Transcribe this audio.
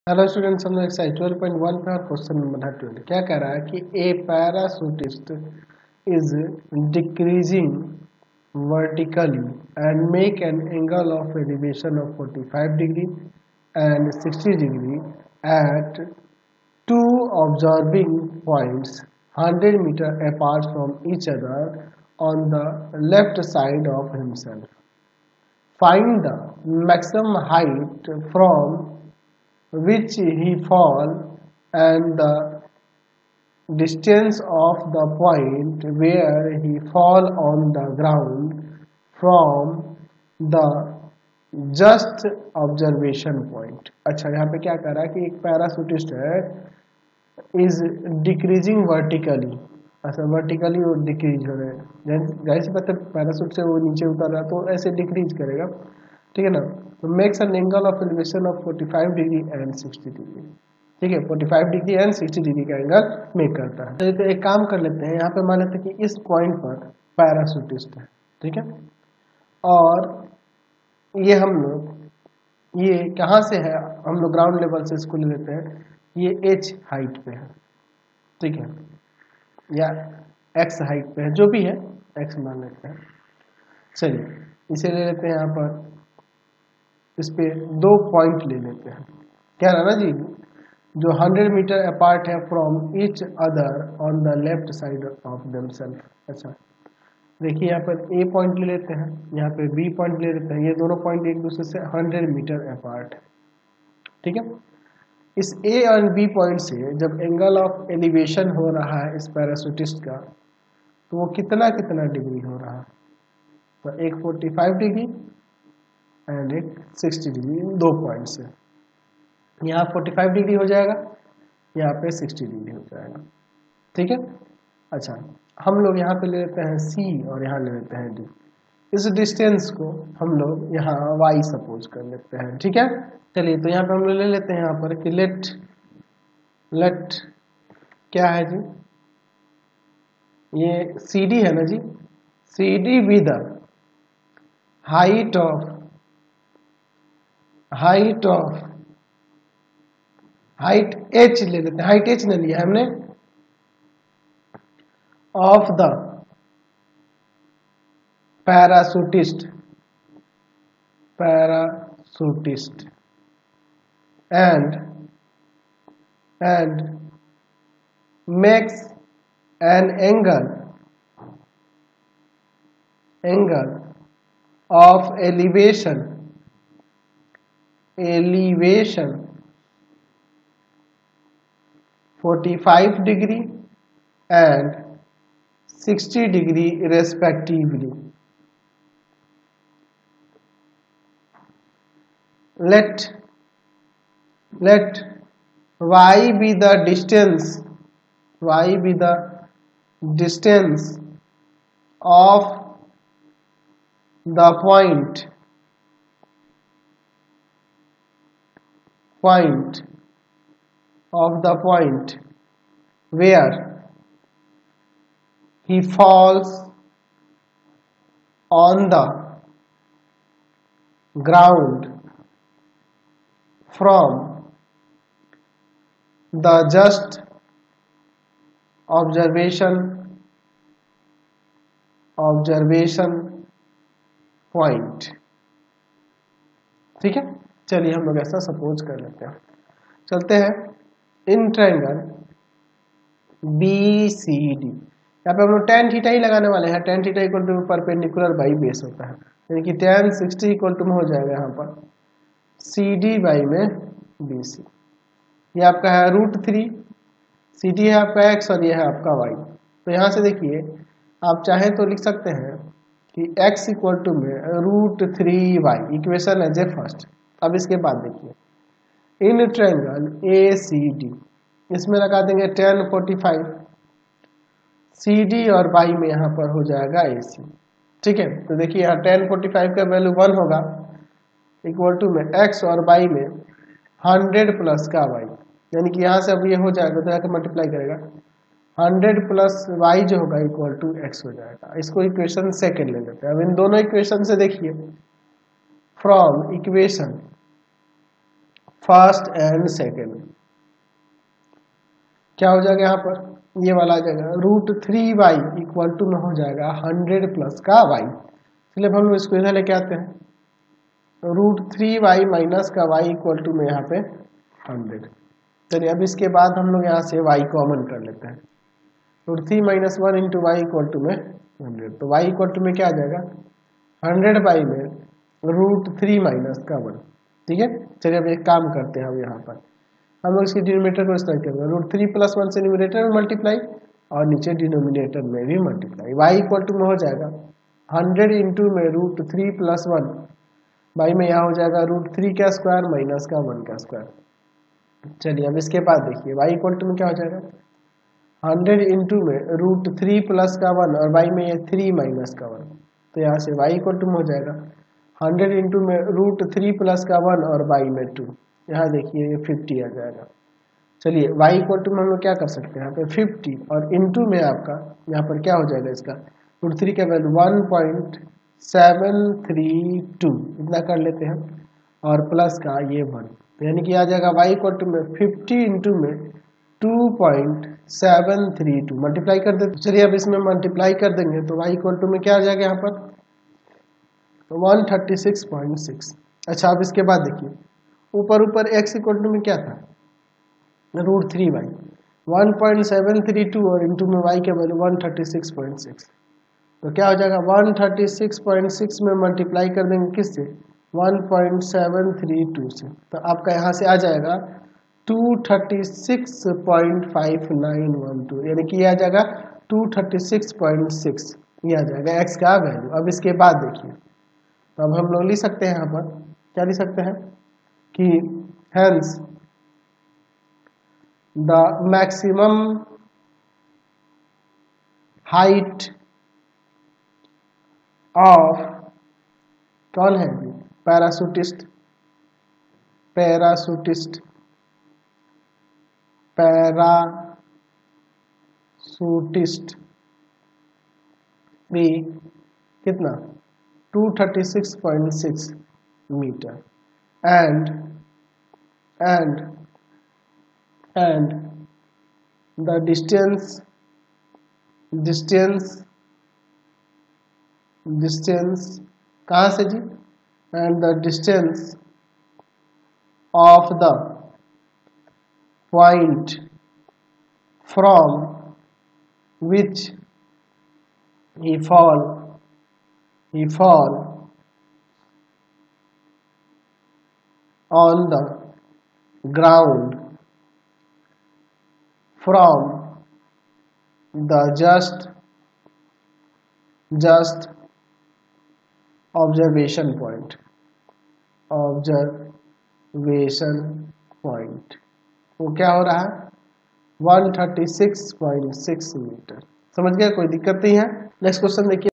Hello students, हम लोग exercise 12.1 पे और क्वेश्चन नंबर है 12। क्या कह रहा है कि a parachutist is decreasing vertically and make an angle of elevation of 45 degree and 60 degree at two observing points 100 meter apart from each other on the left side of himself. Find the maximum height from which he fall and the distance of the point where he fall on the ground from the just observation point. अच्छा, यहाँ पे क्या कर रहा है कि एक parachutist है, इज डिक्रीजिंग वर्टिकली। अच्छा, वर्टिकली वो डिक्रीज हो रहे हैं, जैसे मतलब पैराशूट से वो नीचे उतर रहा है तो ऐसे डिक्रीज करेगा, ठीक है ना। तो makes an angle of elevation of 45 degree and 60 degree. ठीक है, 45 डिग्री एंड 60 डिग्री का एंगल मेक करता है। तो एक काम कर लेते हैं, यहाँ पे मान लेते हैं कि इस पॉइंट पर पैराशूटिस्ट है, ठीक है। और ये हम लोग ये कहाँ से है, हम लोग ग्राउंड लेवल से इसको ले लेते हैं, ये h हाइट पे है, ठीक है, या x हाइट पे है, जो भी है x मान लेते हैं। चलिए इसे ले लेते हैं, यहाँ पर इस पे 2 पॉइंट ले लेते हैं। क्या रहा ना जी, जो 100 मीटर अपार्ट है from each other on the left side of themself. अच्छा, देखिए यहाँ पर ए पॉइंट ले लेते हैं, यहाँ पे बी पॉइंट ले लेते हैं। ये दोनों पॉइंट एक दूसरे से 100 मीटर अपार्ट है, ठीक है। इस ए और बी पॉइंट से जब एंगल ऑफ एलिवेशन हो रहा है इस पैराशूटिस्ट का, तो वो कितना कितना डिग्री हो रहा है, तो एक 45 डिग्री एंड एक 60 डिग्री, इन 2 पॉइंट से। यहाँ 45 डिग्री हो जाएगा, यहाँ पे 60 डिग्री हो जाएगा, ठीक है। अच्छा, हम लोग यहाँ पे ले लेते हैं सी और यहाँ ले लेते हैं डी। इस डिस्टेंस को हम लोग यहाँ y सपोज कर लेते हैं, ठीक है। चलिए, तो यहाँ पे हम लोग ले लेते हैं यहाँ पर कि लेट क्या है जी, ये CD है ना जी, CD be the height of height h ले लेते हैं, हाइट h ले लिया हमने, of the parachutist and makes an angle of elevation 45 degree and 60 degree respectively. Let y be the distance of the point where he falls on the ground from the just observation point, ठीक है। चलिए हम लोग ऐसा suppose कर लेते हैं, चलते हैं इन ट्रायंगल BCD। यहाँ पे हम लोग tan थीटा ही लगाने वाले हैं। tan theta equal to perpendicular by base होता है, यानी कि tan 60 इक्वल टू में हो जाएगा यहाँ पर CD बाई में BC। ये आपका है √3, CD है आपका x और ये है आपका y। तो यहाँ से देखिए, आप चाहे तो लिख सकते हैं कि x इक्वल टू में √3y, इक्वेशन है जे फर्स्ट। अब इसके बाद देखिए इन ट्रायंगल ACD, इसमें लगा देंगे tan 45, CD और y में यहाँ पर हो जाएगा AC, ठीक है। तो देखिए यहाँ tan 45 का वैल्यू 1 होगा, इक्वल टू में x और y में 100 प्लस का y, यानी कि यहाँ से अब ये हो जाएगा, तो यहाँ मल्टीप्लाई करेगा 100 प्लस y जो होगा इक्वल टू x हो जाएगा। इसको इक्वेशन सेकेंड ले लेते हैं। अब इन दोनों इक्वेशन से देखिए, फ्रॉम फर्स्ट एंड सेकेंड, क्या हो जाएगा यहाँ पर, ये वाला आ जाएगा √3y इक्वल टू में हो जाएगा 100 प्लस का y। चलिए अब हम लोग इसको इधर लेके आते हैं, √3y माइनस का y इक्वल टू में यहाँ पे 100। चलिए अब इसके बाद हम लोग यहाँ से y कॉमन कर लेते हैं, √3 minus 1 into y equal to में 100, तो y इक्वल टू में क्या आ जाएगा 100 बाई में √3 माइनस का 1। ठीक है, चलिए अब एक काम करते हैं, हम यहाँ पर हम लोग इसके डिनोमिनेटर को इस तरह करेंगे, √3 प्लस 1 से न्यूमिनेटर में मल्टीप्लाई और नीचे डिनोमिनेटर में भी मल्टीप्लाई, y इक्वल टू में हो जाएगा 100 इंटू में √3 प्लस 1 बाई में यहाँ हो जाएगा √3 का स्क्वायर माइनस का 1 का स्क्वायर। चलिए अब इसके बाद देखिए y इक्वल टू में क्या हो जाएगा 100 इंटू में √3 प्लस का 1 और y में ये 3 माइनस का 1, तो यहाँ से y इक्वल टू में हो जाएगा 100 इंटू में √3 प्लस का 1 और y में 2, यहाँ देखिए ये 50 आ जाएगा। चलिए y इक्वल टू में हम लोग क्या कर सकते हैं, यहाँ पे 50 और इंटू में आपका यहाँ पर क्या हो जाएगा, इसका √3 का वैल्यू 1.732 इतना कर लेते हैं और प्लस का ये 1, तो यानी कि आ जाएगा y इक्वल टू में 50 इंटू में 2.732 मल्टीप्लाई कर देते। चलिए अब इसमें मल्टीप्लाई कर देंगे तो y इक्वल टू में क्या आ जाएगा यहाँ पर, तो 136.6। अच्छा अब इसके बाद देखिए ऊपर x इक्वल टू में क्या था √3y, 1.732 और इंटू में y के वैल्यू 136.6, तो क्या हो जाएगा 136.6 में मल्टीप्लाई कर देंगे किससे 1.732 से, तो आपका यहाँ से आ जाएगा 236.5912, यानी कि ये आ जाएगा 236.6, ये आ जाएगा x का वैल्यू। अब इसके बाद देखिए तो अब हम लोग लिख सकते हैं यहाँ पर, क्या लिख सकते हैं कि hence the maximum height of, कौन है पैराशूटिस्ट, पैराशूटिस्ट भी कितना 236.6 मीटर and the distance कहाँ से जी, and the distance of the point from which he fall on the ground from the just observation point वो क्या हो रहा है 136.6 मीटर। समझ गए, कोई दिक्कत नहीं है। नेक्स्ट क्वेश्चन देखिए।